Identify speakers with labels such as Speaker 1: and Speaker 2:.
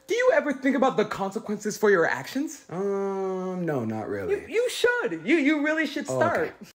Speaker 1: Do you ever think about the consequences for your actions?
Speaker 2: No, not really.
Speaker 1: You should. You really should
Speaker 2: Oh,
Speaker 1: start.
Speaker 2: okay.